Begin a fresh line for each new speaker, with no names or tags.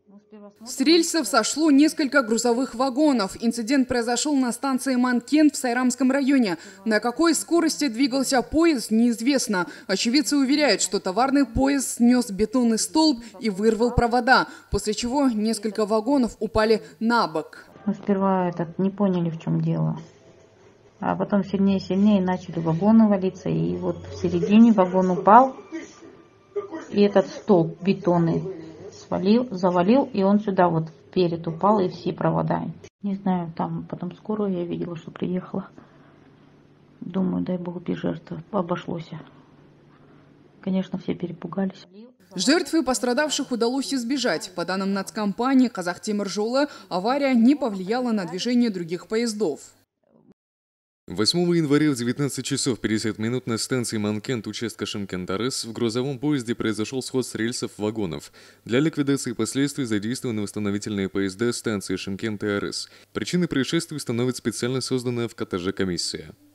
С рельсов сошло несколько грузовых вагонов. Инцидент произошел на станции Манкент в Сайрамском районе. На какой скорости двигался поезд, неизвестно. Очевидцы уверяют, что товарный поезд снес бетонный столб и вырвал провода, после чего несколько вагонов упали на бок.
Мы сперва не поняли, в чем дело. А потом сильнее и сильнее начали вагоны валиться. И вот в середине вагон упал. И этот столб бетонный завалил, и он сюда вот вперед упал, и все провода. Не знаю, там потом скорую я видела, что приехала. Думаю, дай бог без жертв обошлось. Конечно, все перепугались.
Жертв и пострадавших удалось избежать. По данным нацкомпании «Казахтемиржолы», авария не повлияла на движение других поездов.
8 января в 19 часов 50 минут на станции Манкент участка Шымкент-Арыс в грузовом поезде произошел сход с рельсов вагонов. Для ликвидации последствий задействованы восстановительные поезда станции Шымкент и Арыс. Причиной происшествия установит специально созданная в КТЖ комиссия.